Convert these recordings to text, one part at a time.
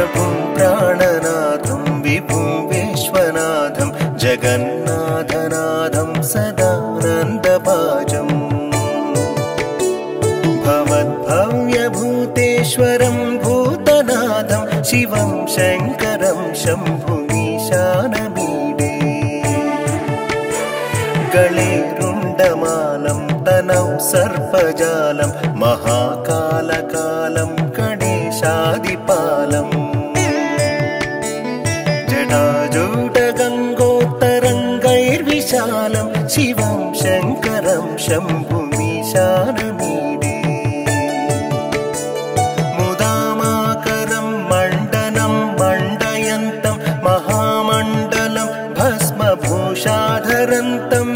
प्रभुं प्राणनाथं विभुं विश्वनाथं जगन्नाथनाथं सदानन्दभाजम् भवद्भव्यभूतेश्वरं भूतनाथं शिवं शङ्करं शम्भुमीशानमीडे गले रुण्डमालं तनौ सर्पजालं महाकालकालं गणेशादिपालम् जटाजूटगङ्गोत्तरङ्गैर्विशालं शिवं शङ्करं शम्भुमीशानमीडे मुदामाकरं मण्डनं मण्डयन्तं महामण्डलं भस्मभूषाधरन्तम्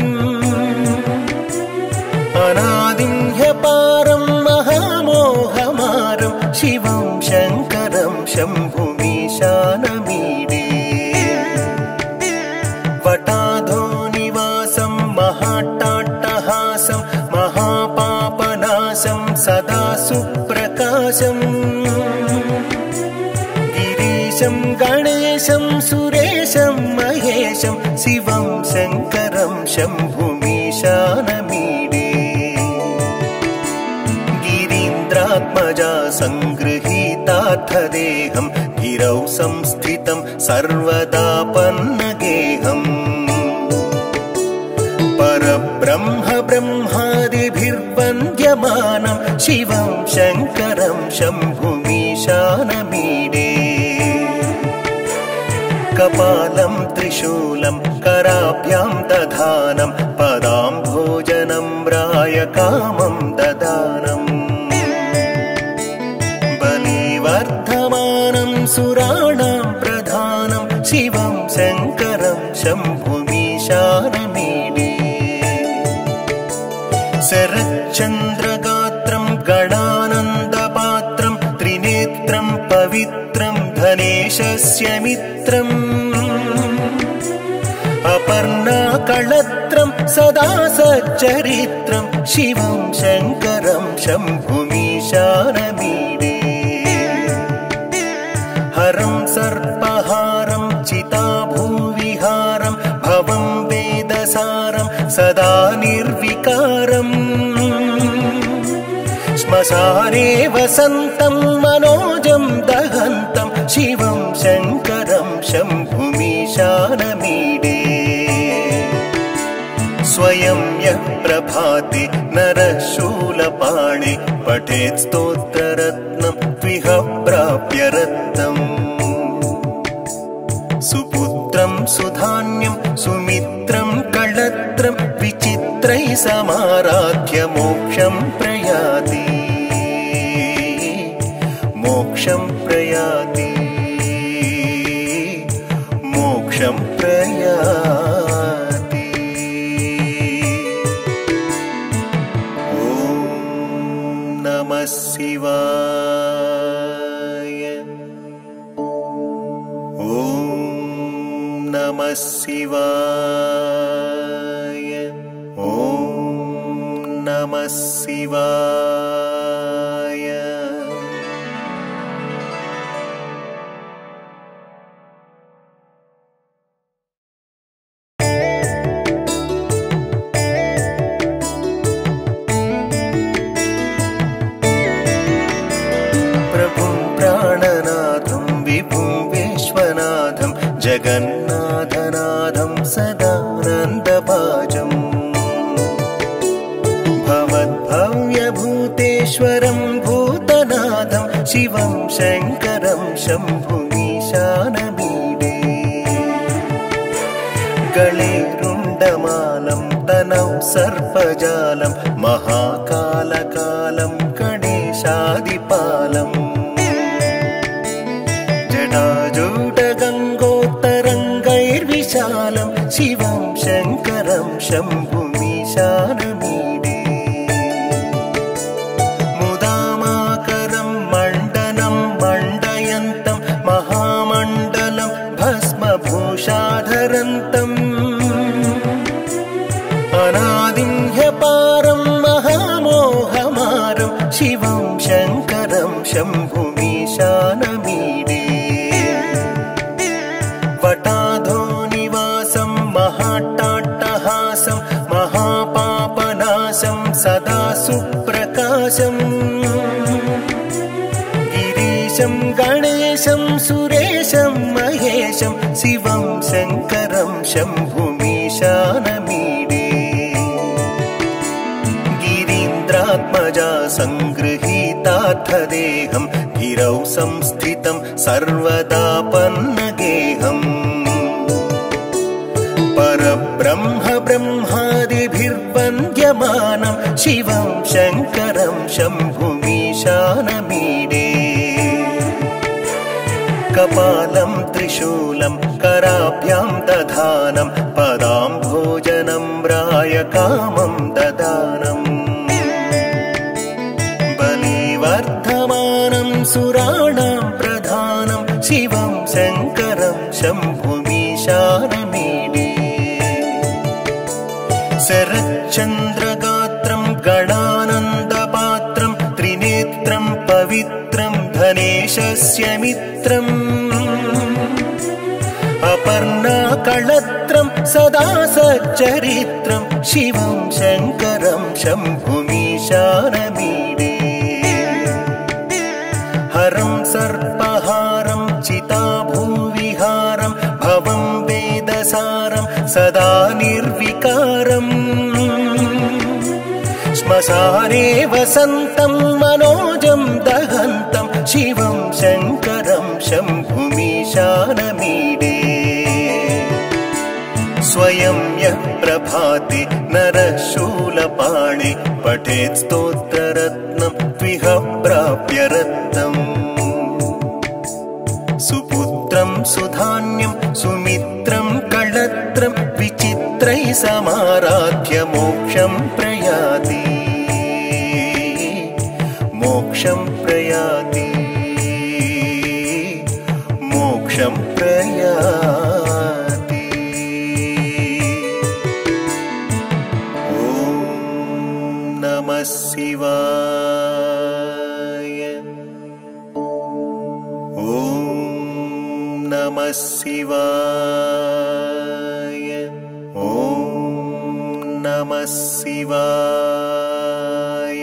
अनादिं ह्यपारं महामोहमारं शिवं शङ्करं शम्भुमीशानमीडे वटाधोनिवासं महाट्टाट्टहासं महापापनाशं सदा सुप्रकाशम् गिरीशं गणेशं सुरेशं महेशं शिवं शङ्करं शम्भुमीशानमीडे गिरीन्द्रात्मजा सङ्गृहीतार्थदेहं गिरौ संस्थितं सर्वदापन्नगेहम् परब्रह्म ब्रह्मादिभिर्वन्द्यमानं शिवं शङ्करं शम्भुमीशानमीडे कपालं त्रिशूलं कराभ्यां दधानं पदाम्भोजनं रायकामं ददानम् बलिवर्धमानं सुराणां प्रधानं शिवं शङ्करं शम्भुमीशानमीडे शरच्चन्द्रगात्रं गणानन्दपात्रं त्रिनेत्रं पवित्रं धनेशस्य मित्रम् अपर्णाकळत्रं सदा सच्चरित्रं शिवं शङ्करं शम्भुमीशानमीडे हरं सर्पहारं चिताभूविहारं भवं वेदसारं सदा निर्विकारम् श्मशाने वसन्तं मनोजं दहन्तं शिवं शङ्करं शम्भुमीशानमीडे स्वयं यः प्रभाते नरः शूलपाणे पठेत् स्तोत्ररत्नं त्विह प्राप्य रत्नम् सुपुत्रं सुधान्यं सुमित्रं कळत्रं विचित्रैः समाराध्य मोक्षं प्रयाति मोक्षं प्रयाति मोक्षं प्रयाति। ॐ नमः शिवाय। ॐ नमः शिवाय। ॐ नमः शिवाय। प्रभुं प्राणनाथं विभुं विश्वनाथं जगन्नाथनाथं सदानन्दभाजम् भवद्भव्यभूतेश्वरं भूतनाथं शिवं शङ्करं शम्भुमीशानमीडे गले रुण्डमालं तनौ सर्पजालं महाकालकालं गणेशादिपालम् जटाजूटगङ्गोत्तरङ्गैर्विशालं शिवं शङ्करं शम्भुमीशानमीडे मुदामाकरं मण्डनं मण्डयन्तं महामण्डलं भस्मभूषाधरन्तम् अनादिं ह्यपारं महामोहमारं शिवं शङ्करं शम्भुमीशानमीडे गणेशं सुरेशं महेशं शिवं शङ्करं शम्भुमीशानमीडे गिरीन्द्रात्मजा सङ्गृहीतार्थदेहं गिरौ संस्थितं सर्वदा पन्नगेहम् परब्रह्म ब्रह्मादिभिर्वन्द्यमानं शिवं शङ्करं शम्भुमीशानमीडे कपालं त्रिशूलं कराभ्यां दधानं पदाम्भोजनं रायकामं ददानम् बलिवर्धमानं सुराणां प्रधानं शिवं शङ्करं शम्भुमीशानमीडे शरच्चन्द्रगात्रं गणानन्दपात्रं त्रिनेत्रं पवित्रं धनेशस्य मित्रम् अपर्णाकळत्रं सदा सच्चरित्रं शिवं शङ्करं शम्भुमीशानमीडे हरं सर्पहारं चिताभूविहारं भवं वेदसारं सदा निर्विकारम् श्मशाने वसन्तं मनोजं दहन्तं शिवं शङ्करं शम्भुमीशानमीडे स्वयं यः प्रभाते नरः शूलपाणे पठेत् स्तोत्ररत्नं त्विह प्राप्य रत्नम् सुपुत्रं सुधान्यं सुमित्रं कळत्रं विचित्रैः समाराध्य मोक्षं प्रयाति मोक्षं प्रयाति मोक्षं प्रयाति ॐ नमः शिवाय ॐ नमः शिवाय ॐ नमः शिवाय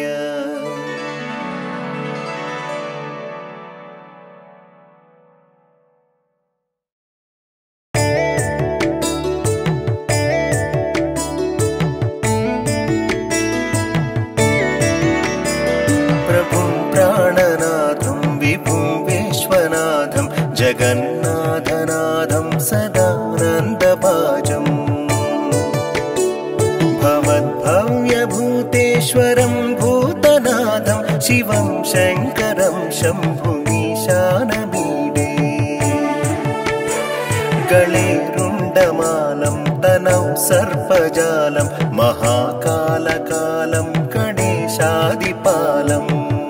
प्रभुं प्राणनाथं विभुं विश्वनाथं जगन्नाथनाथं सदानन्दभाजम् भवद्भव्यभूतेश्वरं भूतनाथं शिवं शङ्करं शम्भुमीशानमीडे गले रुण्डमालं तनौ सर्पजालं महाकालकालं गणेशादिपालम्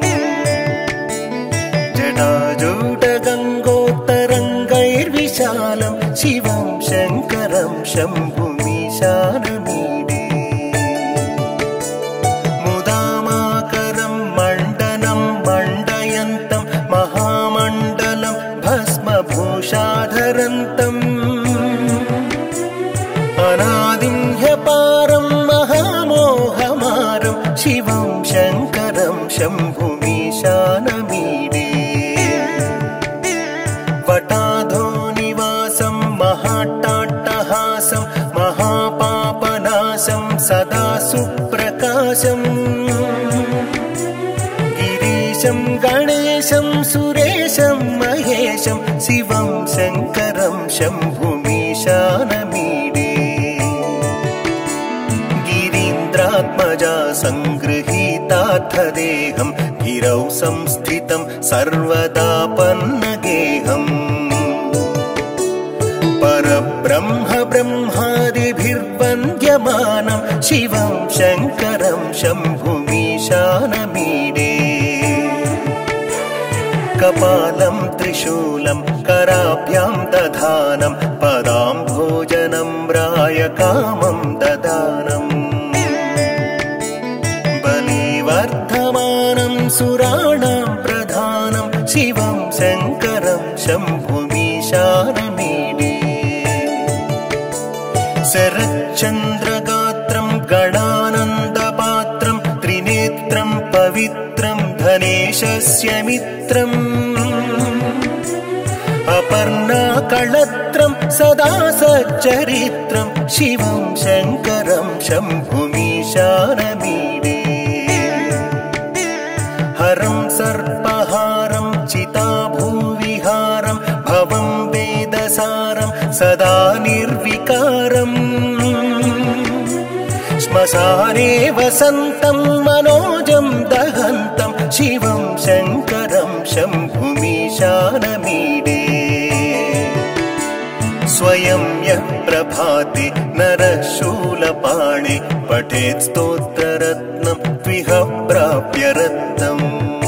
जटाजूटगङ्गोत्तरङ्गैर्विशालं शिवं शङ्करं शम्भुमीशानमीडे मुदामाकरं मण्डनं मण्डयन्तं महामण्डलं भस्मभूषाधरन्तम् अनादिं ह्यपारं महामोहमारं शिवं शङ्करं शम्भुमीशानमीडे वटाधोनिवासं महाट्टाट्टहासं महापापनाशं सदा सुप्रकाशं गिरीशं गणेशं सुरेशं महेशं शिवं शङ्करं शम्भुमीशानमीडे गिरीन्द्रात्मजा सङ्गृहीतार्थदेहं गिरौ संस्थितं सर्वदा पन्नगेहम् परब्रह्म ब्रह्मादिभिर्वन्द्यमानं शिवं शङ्करं शम्भुमीशानमीडे कपालं त्रिशूलं कराभ्यां दधानं पदाम्भोजनं रायकामं ददानम् बलिवर्धमानं सुराणां प्रधानं शिवं शङ्करं शम्भुमीशानमीडे शरच्चन्द्रगात्रं गणानन्दपात्रं त्रिनेत्रं पवित्रं धनेशस्य मित्रम् अपर्णाकळत्रं सदा सच्चरित्रं शिवं शङ्करं शम्भुमीशानमीडे हरं सर्पहारं चिताभूविहारं भवं वेदसारं सदा निर्विकारम् श्मशाने वसन्तं मनोजं दहन्तं शिवं शङ्करं शम्भुमीशानमीडे स्वयं यः प्रभाते नरः शूलपाणे पठेत् स्तोत्ररत्नं त्विह प्राप्य रत्नम्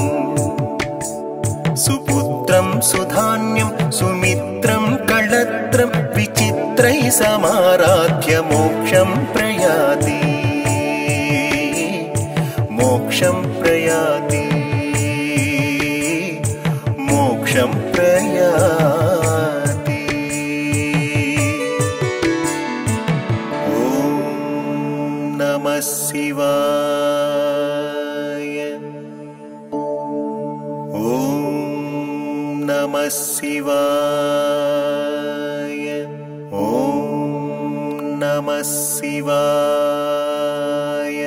सुपुत्रं सुधान्यं सुमित्रं कळत्रं विचित्रैः समाराध्य मोक्षं प्रयाति मोक्षं प्रयाति मोक्षं प्रयाति। ॐ नमः शिवाय। ॐ नमः शिवाय। ॐ नमः शिवाय।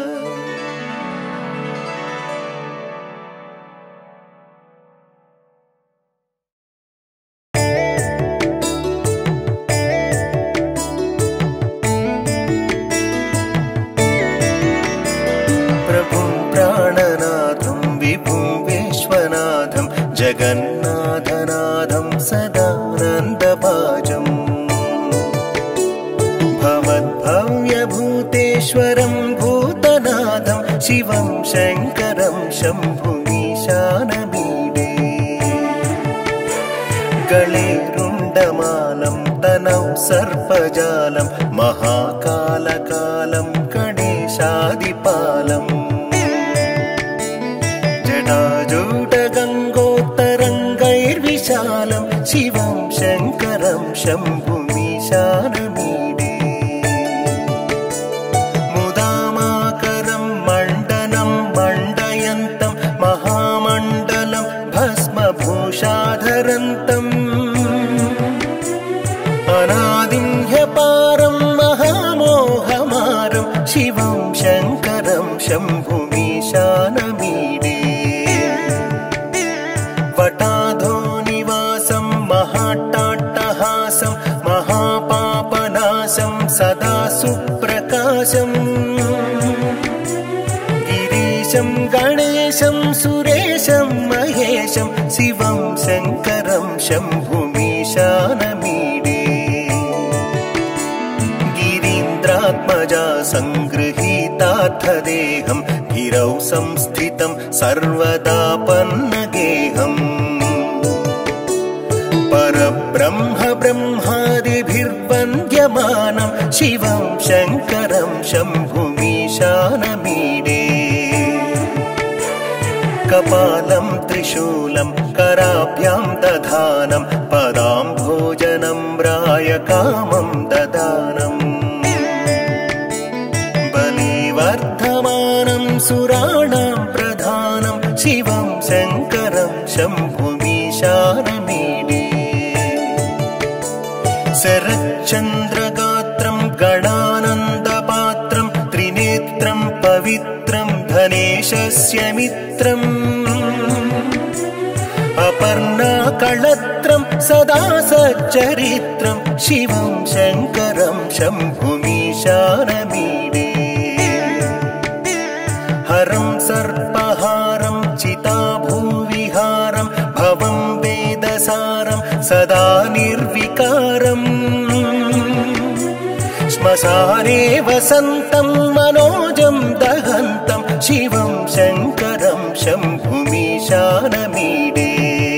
प्रभुं प्राणनाथं विभुं विश्वनाथं जगन्नाथनाथं सदानन्दभाजम् भवद्भव्यभूतेश्वरं भूतनाथं शिवं शङ्करं शम्भुमीशानमीडे गले रुण्डमालं तनौ सर्पजालं महाकालकालं गणेशादिपालम् जटाजूटगङ्गोत्तरङ्गैर्विशालं शिवं शङ्करं शम्भुमीशानमीडे मुदामाकरं मण्डनं मण्डयन्तं महामण्डलं भस्मभूषाधरन्तम् अनादिं ह्यपारं महामोहमारं शिवं शङ्करं शम्भुमीशानमीडे वटाधोनिवासं महाट्टाट्टहासं महापापनाशं सदा सुप्रकाशम् गिरीशं गणेशं सुरेशं महेशं शिवं शङ्करं शम्भुमीशानमीडे गिरीन्द्रात्मजा सङ्गृहीतार्थदेहं गिरौ संस्थितं सर्वदा पन्नगेहम् परब्रह्म ब्रह्मादिभिर्वन्द्यमानं शिवं शङ्करं शम्भुमीशानमीडे कपालं त्रिशूलं कराभ्यां दधानं पदाम्भोजनं रायकामं ददानम् बलिवर्धमानं सुराणां प्रधानं शिवं शङ्करं शम्भुमीशानमीडे शरच्चन्द्रगात्रं गणानन्दपात्रं त्रिनेत्रं पवित्रं धनेशस्य मित्रम् अपर्णाकळत्रं सदा सच्चरित्रं शिवं शङ्करं शम्भुमीशानमीडे हरं सर्पहारं चिताभूविहारं भवं वेदसारं सदा निर्विकारम् श्मशाने वसन्तं मनोजं दहन्तं शिवं शङ्करं शम्भुमीशानमीडे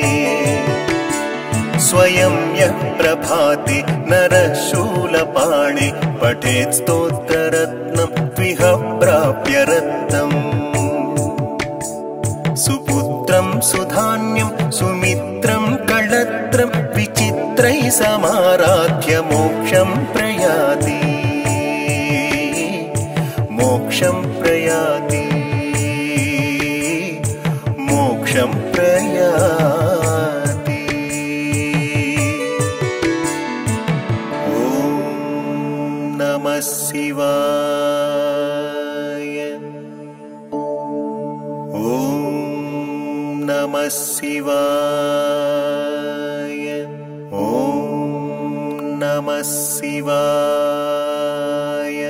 स्वयं यः प्रभाते नरः शूलपाणे पठेत् स्तोत्ररत्नं त्विह प्राप्य रत्नम् सुपुत्रं सुधान्यं सुमित्रं कळत्रं विचित्रैः समाराध्य मोक्षं प्रयाति मोक्षं प्रयाति मोक्षं प्रयाति। शिवाय।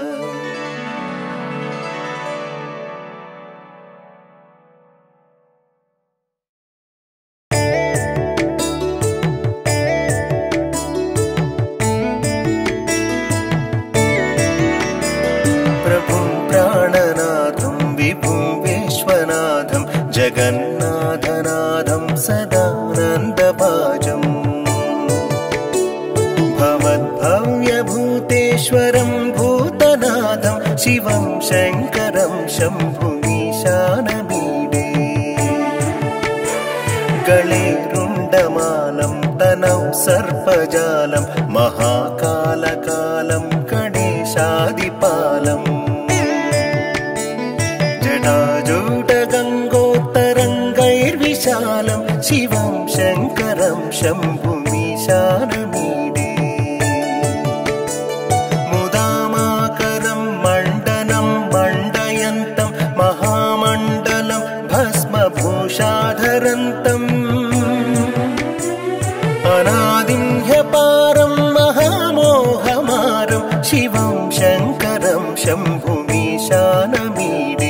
प्रभुं प्राणनाथं विभुं विश्वनाथं जगन्नाथनाथं सदानन्दभाजम् भवद्भव्यभूतेश्वरं भूतनाथं शिवं शङ्करं शम्भुमीशानमीडे। गले रुण्डमालं तनौ सर्पजालं महाकालकालं गणेशादिपालम् जटाजूटगङ्गोत्तरङ्गैर्विशालं शिवं शङ्करं शम्भुमीशानमीडे। मुदामाकरं मण्डनं मण्डयन्तं महामण्डलं भस्मभूषाधरन्तम् अनादिं ह्यपारं महामोहमारं शिवं शङ्करं शम्भुमीशानमीडे।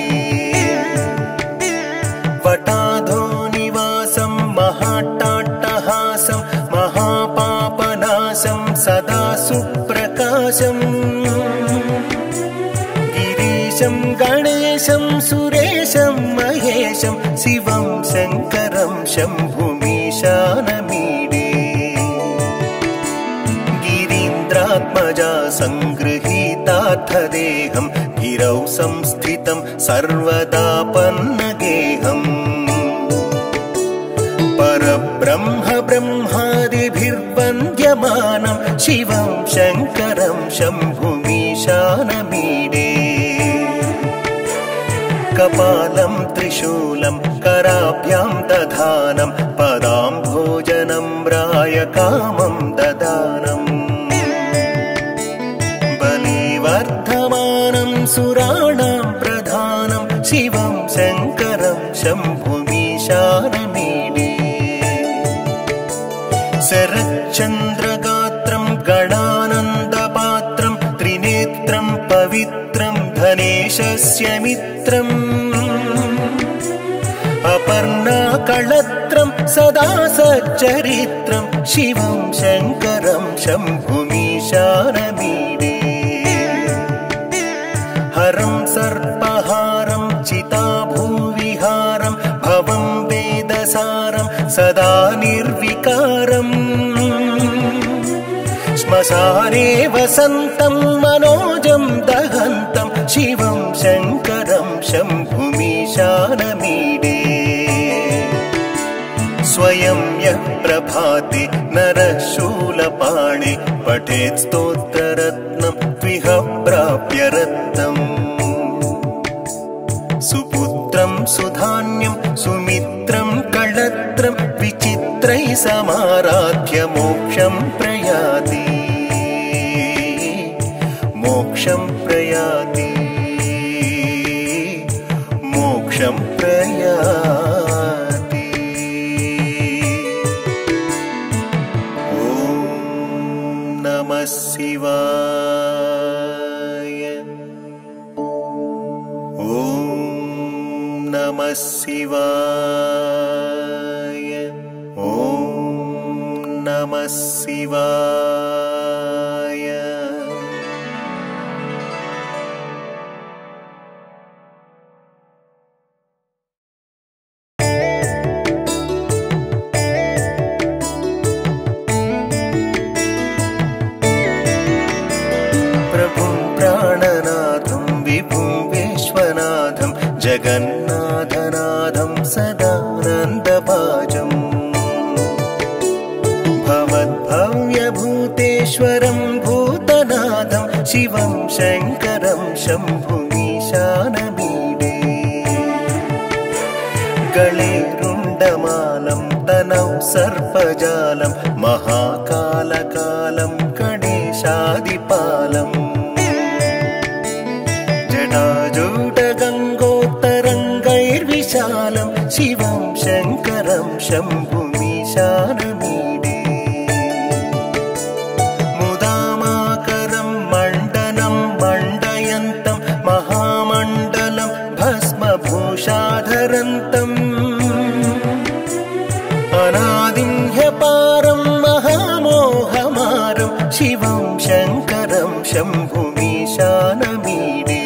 वटाधोनिवासं महाट्टाट्टहासं महापापनाशं सदा सुप्रकाशम् गिरीशं गणेशं सुरेशं महेशं शिवं शङ्करं शम्भुमीशानमीडे। गिरीन्द्रात्मजा सङ्गृहीतार्थदेहं गिरौ संस्थितं सर्वदापन्नगेहम् परब्रह्म ब्रह्मादिभिर्वन्द्यमानं शिवं शङ्करं शम्भुमीशानमीडे। कपालं त्रिशूलं कराभ्यां दधानं पदाम्भोजनं रायकामं ददानम् बलिवर्धमानं सुराणां प्रधानं शिवं शङ्करं शम्भुमीशानमीडे। शरच्चन्द्रगात्रं गणानन्दपात्रं त्रिनेत्रं पवित्रं धनेशस्य मित्रम् अपर्णाकळत्रं सदा सच्चरित्रं शिवं शङ्करं शम्भुमीशानमीडे। हरं सर्पहारं चिताभूविहारं भवं वेदसारं सदा निर्विकारम् श्मशाने वसन्तं मनोजं दहन्तं शिवं शङ्करं शम्भुमीशानमीडे। स्वयं यः प्रभाते नरः शूलपाणे पठेत् स्तोत्ररत्नं त्विह प्राप्य रत्नम् सुपुत्रं सुधान्यं सुमित्रं कळत्रं विचित्रैः समाराध्य मोक्षं प्रयाति मोक्षं प्रयाति मोक्षं प्रयाति। ॐ नमः शिवाय। ॐ नमः शिवाय। ॐ नमः शिवाय। प्रभुं प्राणनाथं विभुं विश्वनाथं जगन्नाथनाथं सदानन्दभाजम् भवद्भव्यभूतेश्वरं भूतनाथं शिवं शङ्करं शम्भुमीशानमीडे। गले रुण्डमालं तनौ सर्पजालं महाकालकालं गणेशादिपालम् जटाजूटगङ्गोत्तरङ्गैर्विशालं शिवं शङ्करं शम्भुमीशानमीडे। मुदा शिवं शङ्करं शम्भुमीशानमीडे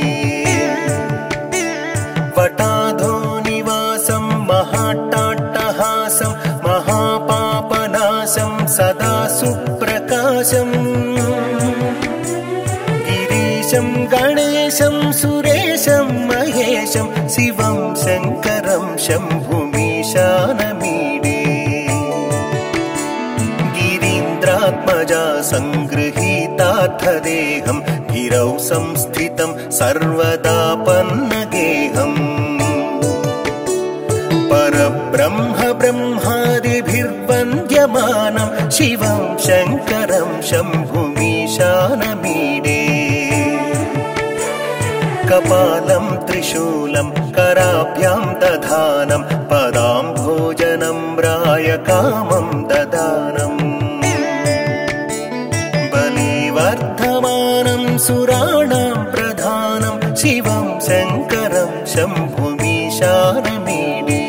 वटाधोनिवासं महाट्टाट्टहासं महापापनाशं सदा सुप्रकाशम् गिरीशं गणेशं सुरेशं महेशं शिवं शङ्करं शम्भुमीशानमीडे गिरीन्द्रात्मजा सङ्गृहीतार्थदेहं गिरौ संस्थितं सर्वदापन्नगेहम् परब्रह्म ब्रह्मादिभिर्वन्द्यमानं शिवं शङ्करं शम्भुमीशानमीडे कपालं त्रिशूलं कराभ्यां दधानं पदाम्भोजनं रायकामं ददानम् बलिवर्धमानं सुराणां प्रधानं शिवं शङ्करं शम्भुमीशानमीडे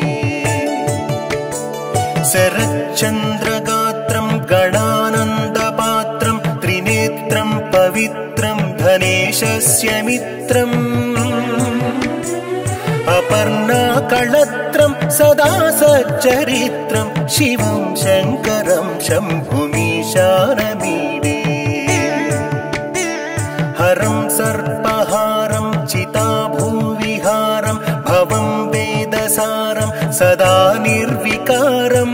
शरच्चन्द्रगात्रं गणानन्दपात्रं त्रिनेत्रं पवित्रं धनेशस्य मित्रम् अपर्णाकळत्रं सदा सच्चरित्रं शिवं शङ्करं शम्भुमीशानमीडे हरं सर्पहारं चिताभूविहारं भवं वेदसारं सदा निर्विकारम्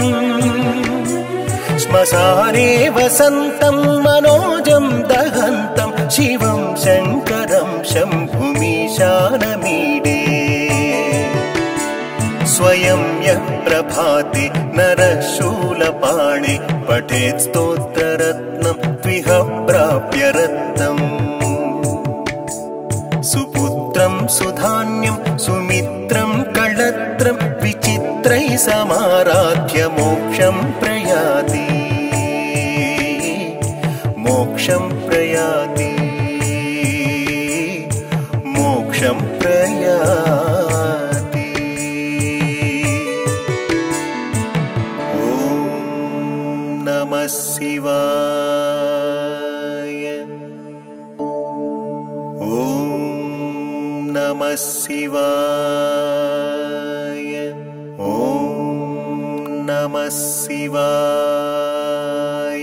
श्मशाने वसन्तं मनोजं दहन्तं शिवं शङ्करं शम्भुमीशानमीडे स्वयं यः प्रभाते नरः शूलपाणे पठेत् स्तोत्ररत्नं त्विह प्राप्य रत्नम् सुपुत्रं सुधान्यं सुमित्रं कळत्रं विचित्रैः समाराध्य मोक्षं प्रयाति मोक्षं प्रयाति मोक्षं प्रयाति ॐ नमः शिवाय ॐ नमः शिवाय ॐ नमः शिवाय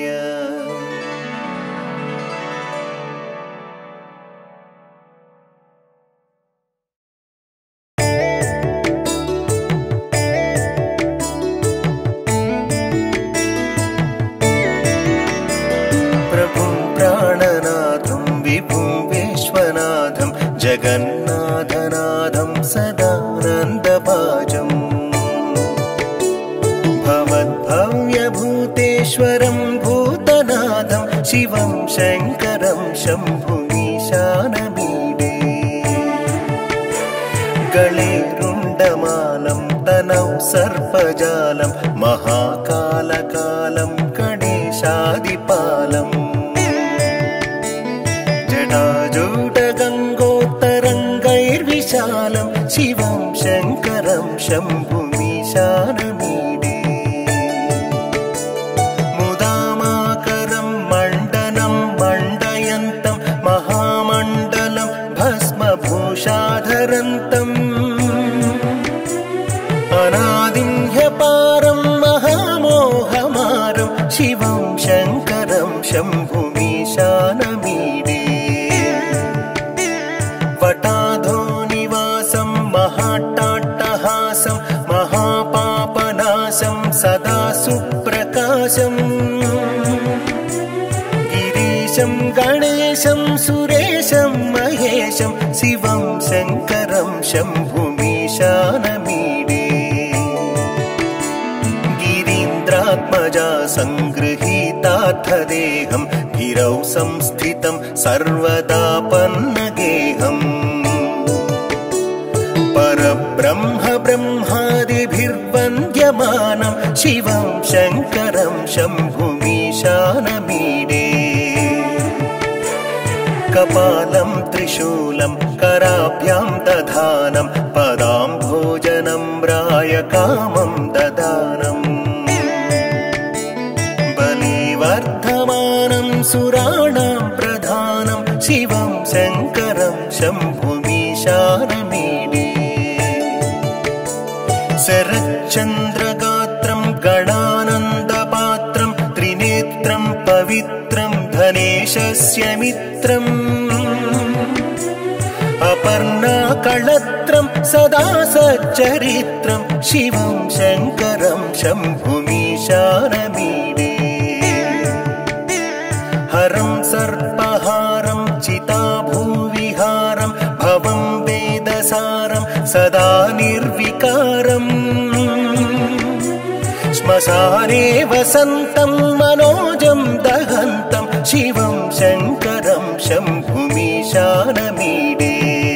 प्रभुं प्राणनाथं विभुं विश्वनाथं जगन्नाथनाथं सदानन्दभाजम् भवद्भव्यभूतेश्वरं भूतनाथं शिवं शङ्करं शम्भुमीशानमीडे गले रुण्डमालं तनौ सर्पजालं महाकालकालं गणेशादिपालम् जटाजूटगङ्गोत्तरङ्गैर्विशालं शिवं शङ्करं शम्भुमीशानमीडे मुदामाकरं मण्डनं मण्डयन्तं महामण्डलं भस्मभूषाधरन्तम् अनादिं ह्यपारं महामोहमारं शिवं शङ्करं शम्भुमीशानमीडे वटाधोनिवासं महाट्टाट्टहासं महापापनाशं सदा सुप्रकाशम् गिरीशं गणेशं सुरेशं महेशं शिवं शङ्करं शम्भुमीशानमीडे गिरीन्द्रात्मजा सङ्गृहीतार्थदेहं गिरौ संस्थितं सर्वदापन्नगेहम् परब्रह्म ब्रह्मादिभिर्वन्द्यमानं शिवं शङ्करं शम्भुमीशानमीडे कपालं त्रिशूलं कराभ्यां दधानं पदाम्भोजनं रायकामं ददानम् बलिवर बलिवर्धमानं सुराणां प्रधानं शिवं शङ्करं शम्भुमीशानमीडे शरच्चन्द्रगात्रं गणानन्दपात्रं त्रिनेत्रं पवित्रं धनेशस्य मित्रम् अपर्णाकळत्रं सदा सच्चरित्रं शिवं शङ्करं शम्भुमीशानमीडे हरं सर्पहारं चिताभूविहारं भवं वेदसारं सदा निर्विकारम् श्मशाने वसन्तं मनोजं दहन्तं शिवं शङ्करं शम्भुमीशानमीडे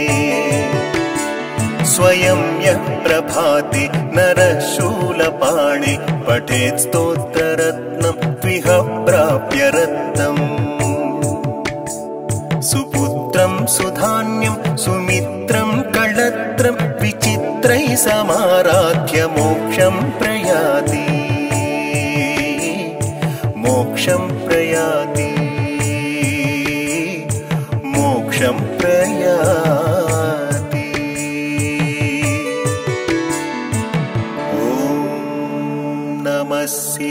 स्वयं यः प्रभाते नरः शूलपाणे पठेत् स्तोत्ररत्नं त्विह प्राप्य रत्नम् सुपुत्रं सुधान्यं सुमित्रं कळत्रं विचित्रैः समाराध्य मोक्षं प्रयाति मोक्षं प्रयाति मोक्षं प्रयाति। ॐ नमः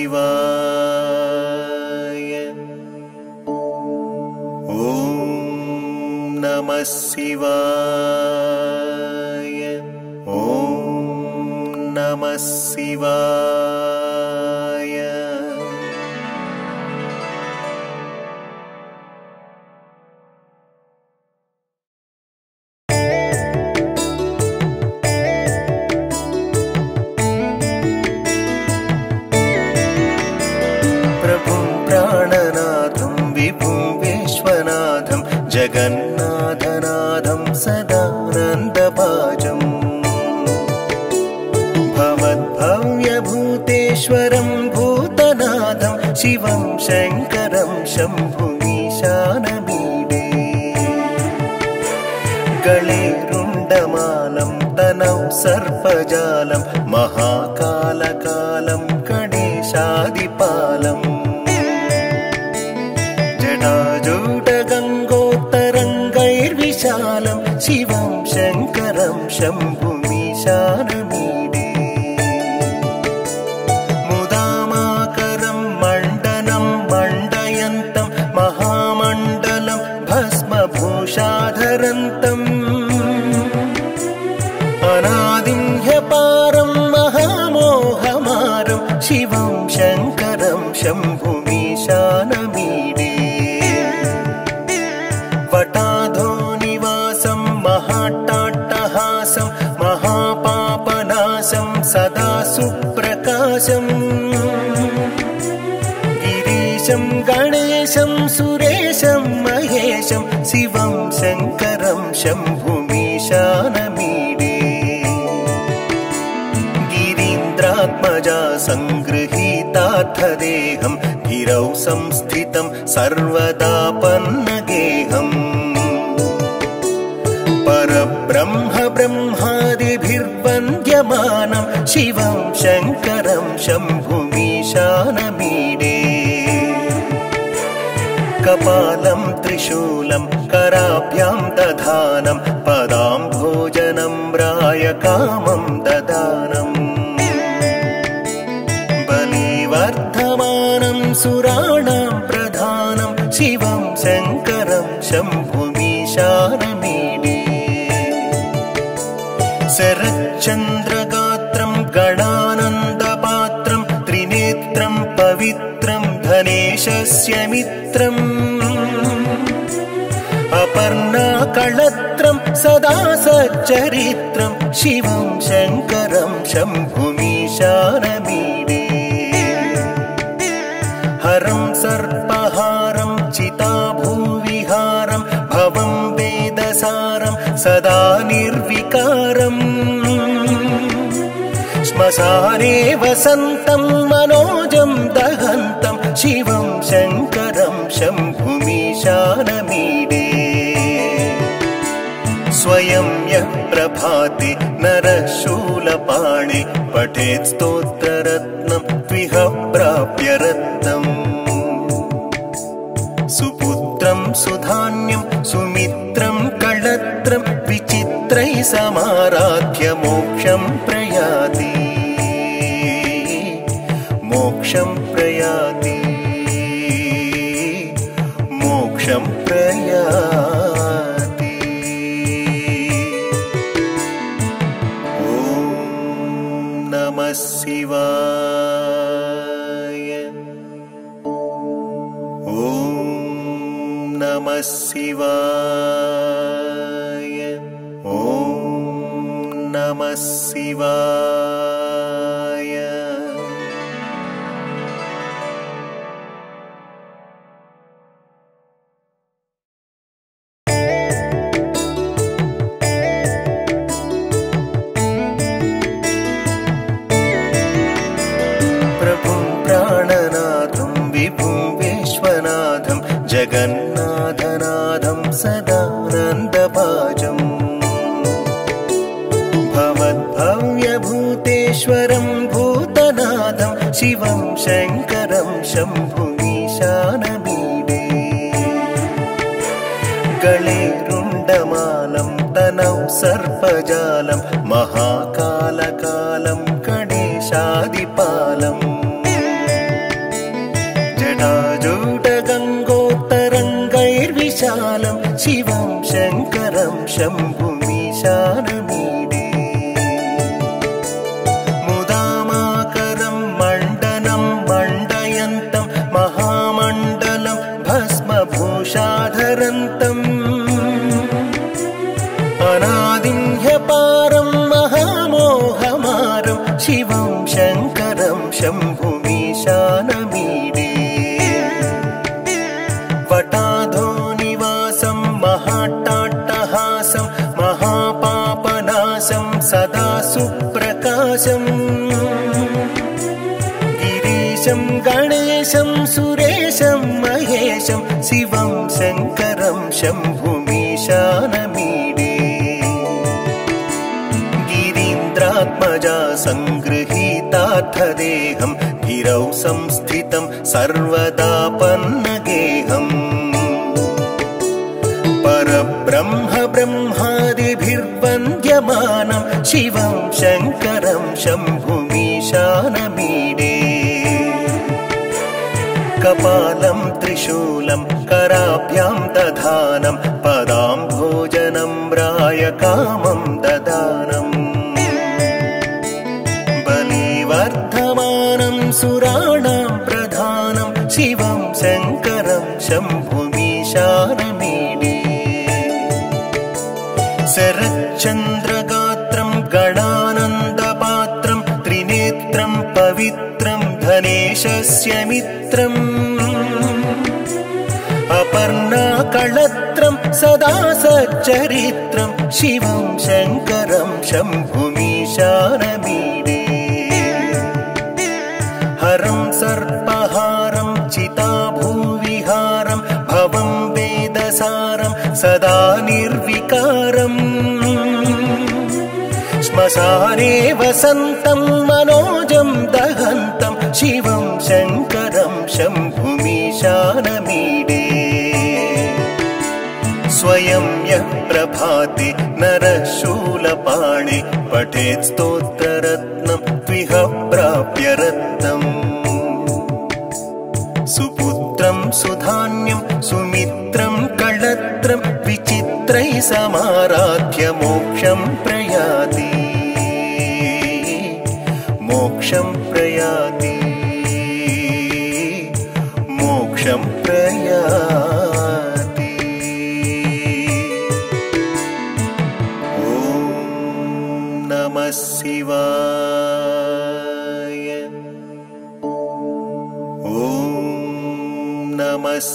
शिवाय। ॐ नमः शिवाय। ॐ नमः शिवाय। प्रभुं प्राणनाथं विभुं विश्वनाथं जगन्नाथनाथं सदानन्दभाजम् भवद्भव्यभूतेश्वरं भूतनाथं शिवं शङ्करं शम्भुमीशानमीडे गले रुण्डमालं तनौ सर्पजालं महाकालकालं गणेशादिपालम् जटाजूटगङ्गोत्तरङ्गैर्विशालं शिवं शङ्करं शम्भुमीशानमीडे मुदामाकरं मण्डनं मण्डयन्तं महामण्डलं भस्मभूषाधरन्तम् अनादिं ह्यपारं महामोहमारं शिवं शङ्करं शम्भुमीशानमीडे वटाधोनिवासं महाट्टाट्टहासं महापापनाशं सदा सुप्रकाशं गिरीशं गणेशं सुरेशं महेशं शिवं शङ्करं शम्भुमीशानमीडे गिरीन्द्रात्मजा सङ्गृहीतार्थदेहं गिरौ संस्थितं सर्वदा पन्नगेहम् परब्रह्म ब्रह्मादिभिर्वन्द्यमानं शिवं शङ्करं शम्भुमीशानमीडे कपालं त्रिशूलं कराभ्यां दधानं पदाम्भोजनं रायकामं ददानम् बलिवर्धमानं सुराणां प्रधानं शिवं शङ्करं शम्भुमीशानमीडे शरच्चन्द्रगात्रं गणानन्दपात्रं त्रिनेत्रं पवित्रं धनेशस्य मित्रम् अपर्णाकळत्रं सदा सच्चरित्रं शिवं शङ्करं शम्भुमीशानमीडे हरं सर्पहारं चिताभूविहारं भवं वेदसारं सदा निर्विकारम् श्मशाने वसन्तं मनोजं दहन्तं शिवं शङ्करं शम्भुमीशानमीडे स्वयं यः प्रभाते नरः शूलपाणे पठेत् स्तोत्ररत्नं त्विह प्राप्य रत्नम् सुधान्यं सुमित्रं कळत्रं विचित्रैः समाराध्य मोक्षं प्रयाति मोक्षं प्रयाति मोक्षं प्रयाति। ॐ नमः शिवाय। ॐ नमः शिवाय। ॐ नमः शिवाय। प्रभुं प्राणनाथं विभुं विश्वनाथं जगन्नाथनाथं सदानन्दभाजम् भवद्भव्यभूतेश्वरं भूतनाथं शिवं शङ्करं शम्भुमीशानमीडे गले रुण्डमालं तनौ सर्पजालं महाकालकालं गणेशादिपालम् जटाजूटगङ्गोत्तरङ्गैर्विशालं शिवं शङ्करं शम्भुमीशानमीडे मुदामाकरं मण्डनं मण्डयन्तं महामण्डलं भस्मभूषाधरन्तम् अनादिं ह्यपारं महामोहमारं शिवं शङ्करं शम्भुमीशानमीडे वटाधोनिवासं महाट्टाट्टहासं महापापनाशं सदा सुप्रकाशम् गिरीशं गणेशं सुरेशं महेशं शिवं शङ्करं शम्भुमीशानमीडे गिरीन्द्रात्मजा सङ्गृहीतार्थदेहं गिरौ संस्थितं सर्वदा पन्नगेहम् परब्रह्म ब्रह्मादिभिर्वन्द्यमानं शिवं शङ्करं शम्भुमीशानमीडे कपालं त्रिशूलं कराभ्यां दधानं पदाम्भोजनं रायकामं ददानम् बलिवर्धमानं सुराणां प्रधानं शिवं शङ्करं शम्भुमीशानमीडे शरच्चन्द्रगात्रं गणानन्दपात्रं त्रिनेत्रं पवित्रं धनेशस्य मित्रम् अपर्णाकळत्रं सदा सच्चरित्रं शिवं शङ्करं शम्भुमीशानमीडे हरं सर्पहारं चिताभूविहारं भवं वेदसारं सदा निर्विकारम् श्मशाने वसन्तं मनोजं दहन्तं शिवं शङ्करं शम्भुमीशानमीडे स्वयं यः प्रभाति नरः शूलपाणे पठेत् स्तोत्ररत्नं त्विह प्राप्य रत्नम् सुपुत्रं सुधान्यं सुमित्रं कळत्रं विचित्रैः समाराध्य मोक्षं प्रयाति मोक्षं प्रयाति मोक्षं प्रयाति। ॐ नमः शिवाय। ॐ नमः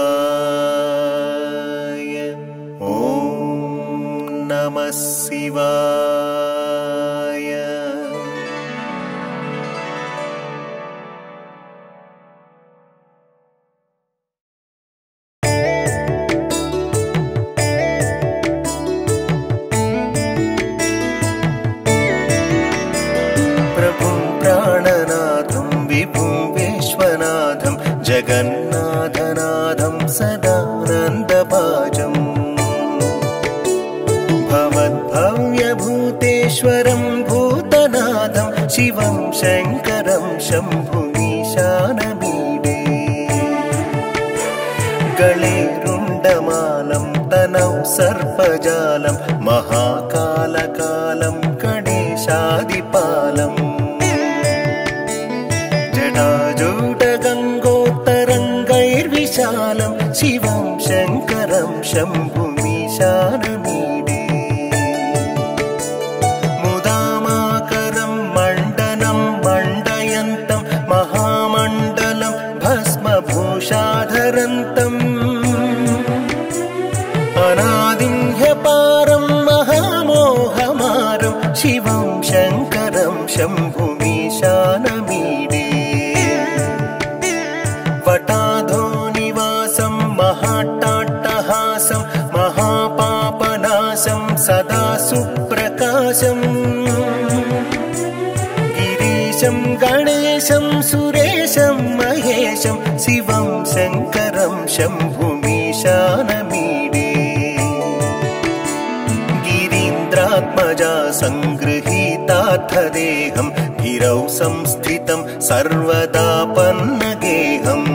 शिवाय। ॐ नमः शिवाय। प्रभुं प्राणनाथं विभुं विश्वनाथं जगन्नाथनाथं सदानन्दभाजम् भूतेश्वरं भूतनाथं शिवं शङ्करं शम्भुमीशानमीडे गळे रुण्डमालं तनौ सर्पजालं महाकालकालं गणेशादिपालम् जटाजूटगङ्गोत्तरङ्गैर्विशालं शिवं शङ्करं शम्भुमीशानमीडे मुदामाकरं मण्डनं मण्डयन्तं महामण्डलं भस्मभूषाधरन्तम् अनादिं ह्यपारं महामोहमारं शिवं शङ्करं शम्भुमीशानमीडे वटाधोनिवासं महाट्टाट्टहासं महापापनाशं सदा सुप्रकाशम् गिरीशं गणेशं सुरेशं महेशं शिवं शङ्करं शम्भुमीशानमीडे गिरीन्द्रात्मजा सङ्गृहीतार्थदेहं गिरौ संस्थितं सर्वदापन्नगेहम्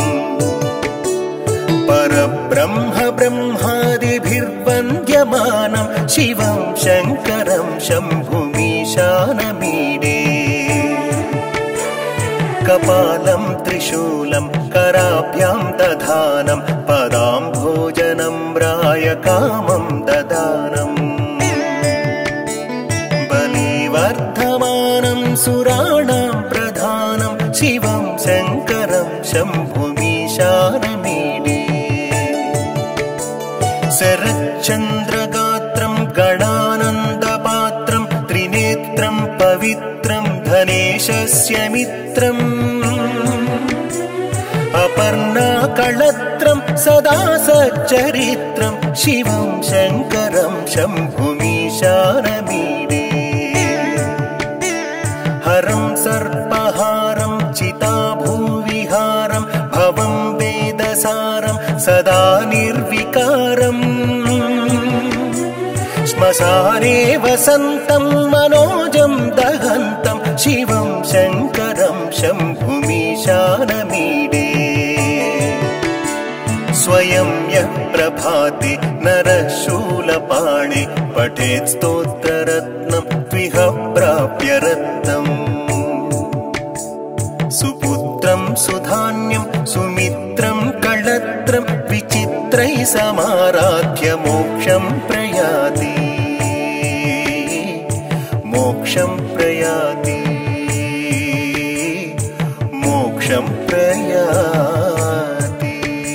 परब्रह्म ब्रह्मादिभिर्वन्द्यमानं शिवं शङ्करं शम्भुमीशानमीडे कपालं त्रिशूलं कराभ्यां दधानं पदाम्भोजनं रायकामं ददानम् बलिवर्धमानं सुराणां प्रधानं शिवं शङ्करं शम्भुमीशानमीडे शरच्चन्द्रगात्रं गणानन्दपात्रं त्रिनेत्रं पवित्रं धनेशस्य मित्रम् अपर्णाकळत्रं सदा सच्चरित्रं शिवं शङ्करं शम्भुमीशानमीडे हरं सर्पहारं चिताभूविहारं भवं वेदसारं सदा निर्विकारम् श्मशाने वसन्तं मनोजं दहन्तं शिवं शङ्करं शम्भुमीशानमीडे स्वयं यः प्रभाते नरः शूलपाणे पठेत् स्तोत्ररत्नं त्विह प्राप्य रत्नम् सुपुत्रं सुधान्यं सुमित्रं कळत्रं विचित्रैः समाराध्य मोक्षं प्रयाति मोक्षं प्रयाति मोक्षं प्रयाति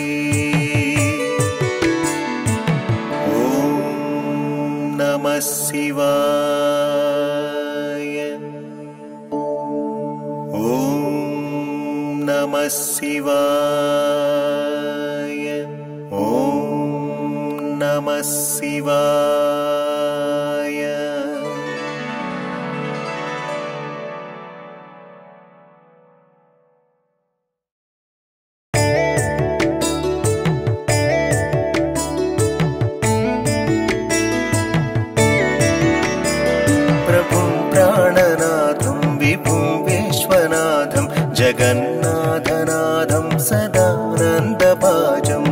ॐ नमः शिवाय ॐ नमः शिवाय ॐ नमः शिवाय प्रभुं प्राणनाथं विभुं विश्वनाथं जगन्नाथनाथं सदानन्दभाजम्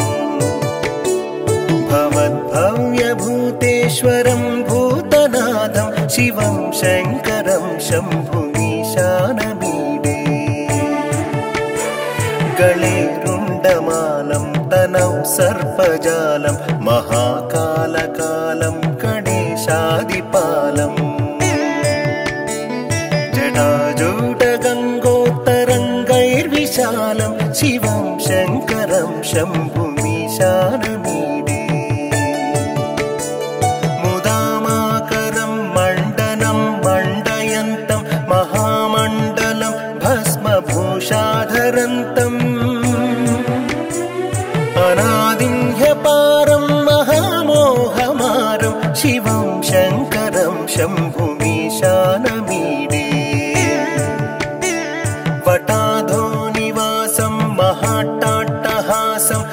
भवद्भव्यभूतेश्वरं भूतनाथं शिवं शङ्करं शम्भुमीशानमीडे गळे रुण्डमालं तनौ सर्पजालं महाकालकालं गणेशादिपालम् जटाजूटगङ्गोत्तरङ्गैर्विशालं शिवं शङ्करं शम्भुमीशानमीडे मुदामाकरं मण्डनं मण्डयन्तं महामण्डलं भस्मभूषाधरन्तम् अनादिं ह्यपारं महामोहमारं शिवं शङ्करं शम्भुमीशानमीडे वटाधोनिवासं महाट्टाट्टहासं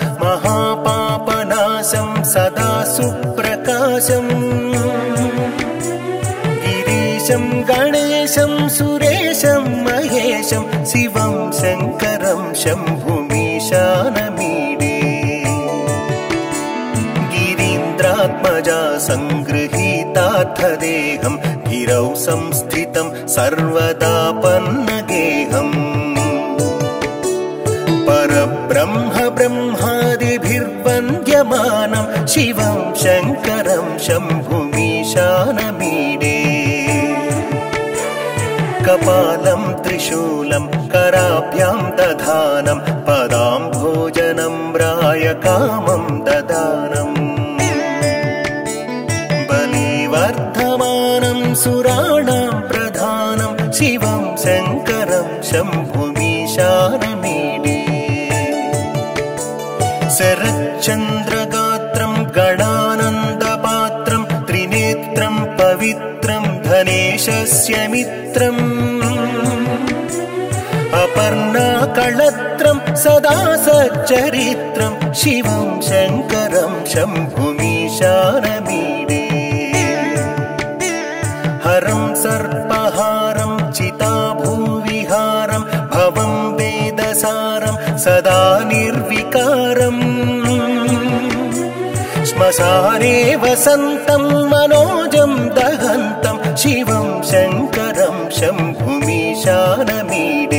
महापापनाशं सदा सुप्रकाशम् गणेशं सुरेशं महेशं शिवं शङ्करं शम्भुमीशानमीडे गिरीन्द्रात्मजा सङ्गृहीतार्थदेहं गिरौ संस्थितं सर्वदापन्नगेहम् परब्रह्म ब्रह्मादिभिर्वन्द्यमानं शिवं शङ्करं शम्भुमीशानमीडे कपालं त्रिशूलं कराभ्यां दधानं पदाम्भोजनं रायकामं ददानम् बलिवर्धमानं सुराणां प्रधानं शिवं शङ्करं शम्भुमीशानमीडे शरच्चन्द्रगात्रं गणानन्दपात्रं त्रिनेत्रं पवित्रं धनेशस्य मित्रम् अपर्णाकळत्रं सदा सच्चरित्रं शिवं शङ्करं शम्भुमीशानमीडे हरं सर्पहारं चिताभूविहारं भवं वेदसारं सदा निर्विकारम् श्मशाने वसन्तं मनोजं दहन्तं शिवं शङ्करं शम्भुमीशानमीडे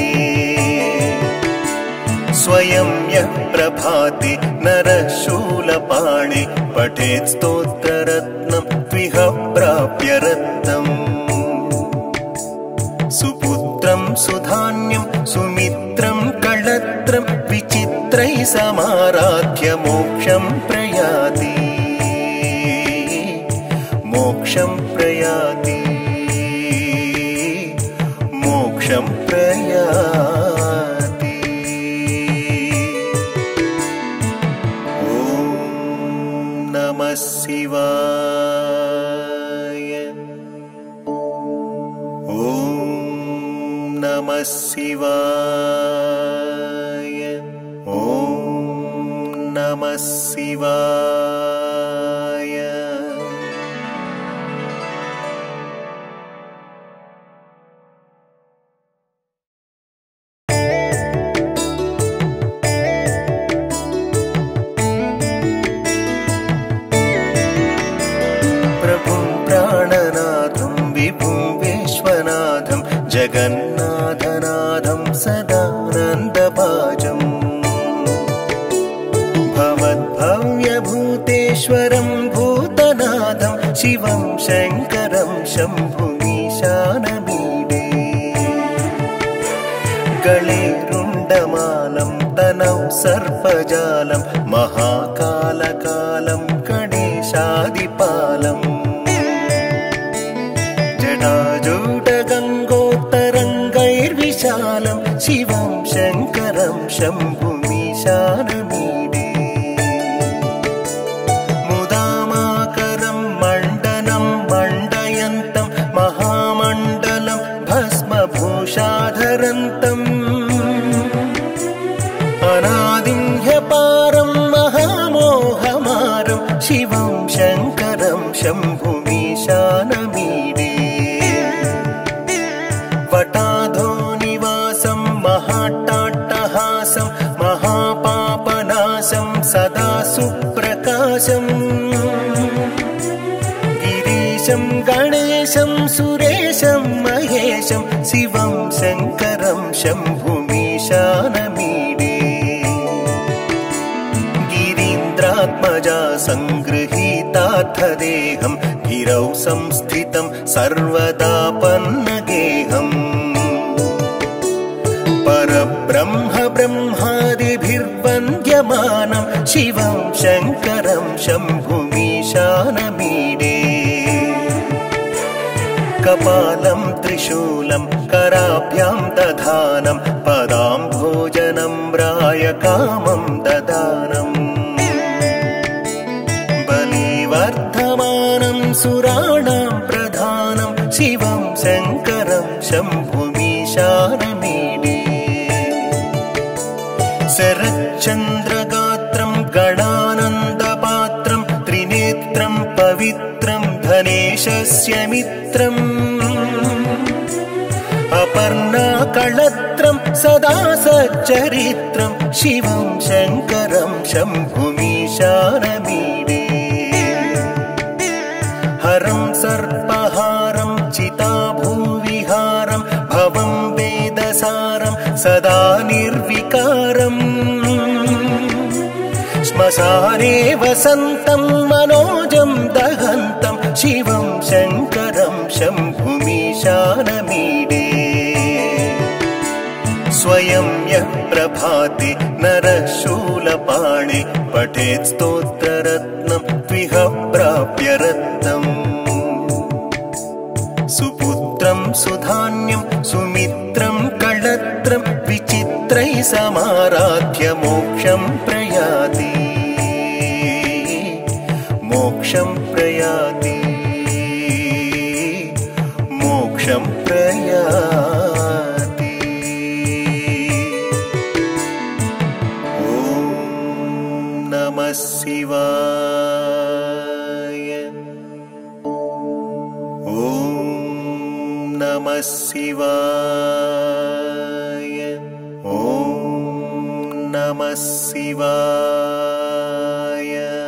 स्वयं यः प्रभाते नरः शूलपाणे पठेत् स्तोत्ररत्नं त्विह प्राप्य रत्नम् सुपुत्रं सुधान्यं सुमित्रं कळत्रं विचित्रैः समाराध्य मोक्षं प्रयाति मोक्षं प्रयाति मोक्षं प्रयाति ॐ नमः शिवाय ॐ नमः शिवाय ॐ नमः शिवाय प्रभुं प्राणनाथं विभुं विश्वनाथं जगन्नाथनाथं सदानन्दभाजम् भवद्भव्यभूतेश्वरं भूतनाथं शिवं शङ्करं शम्भुमीशानमीडे गले रुण्डमालं तनौ सर्पजालं महाकालकालं गणेशादिपालम् जटाजूटगङ्गोत्तरङ्गैर्विशालं शिवं शङ्करं शम्भुमीशानमीडे मुदामाकरं मण्डनं मण्डयन्तं महामण्डलं भस्मभूषाधरन्तम् अनादिं ह्यपारं महामोहमारं शिवं शङ्करं शम्भुमीशानमीडे वटाधोनिवासं महाट्टाट्टहासं महापापनाशं सदा सुप्रकाशं गिरीशं गणेशं सुरेशं महेशं शिवं शङ्करं शम्भुमीशानमीडे गिरीन्द्रात्मजा सङ्गृहीतार्थदेहं गिरौ संस्थितं सर्वदापन्नगेहम् परब्रह्म ब्रह्मादिभिर्वन्द्यमानं शिवं शङ्करं शम्भुमीशानमीडे कपालं त्रिशूलं कराभ्यां दधानं पदाम्भोजनं रायकामं ददानम् बलिवर्धमानं सुराणां प्रधानं शिवं शङ्करं शम्भुमीशानमीडे शरच्चन्द्रगात्रं गणानन्दपात्रं त्रिनेत्रं पवित्रं धनेशस्य मित्रम् कर्णाकळत्रं सदा सच्चरित्रं शिवं शङ्करं शम्भुमीशानमीडे हरं सर्पहारं चिताभूविहारं भवं वेदसारं सदा निर्विकारम् श्मशाने वसन्तं मनोजं दहन्तं शिवं शङ्करं शम्भुमीशानमीडे स्वयं यः प्रभाते नरः शूलपाणे पठेत् स्तोत्ररत्नं त्विह प्राप्य रत्नम् सुपुत्रं सुधान्यं सुमित्रं कळत्रं विचित्रैः समाराध्य मोक्षं प्रयाति मोक्षं प्रयाति मोक्षं प्रयाति। ॐ नमः शिवाय। ॐ नमः शिवाय। ॐ नमः शिवाय।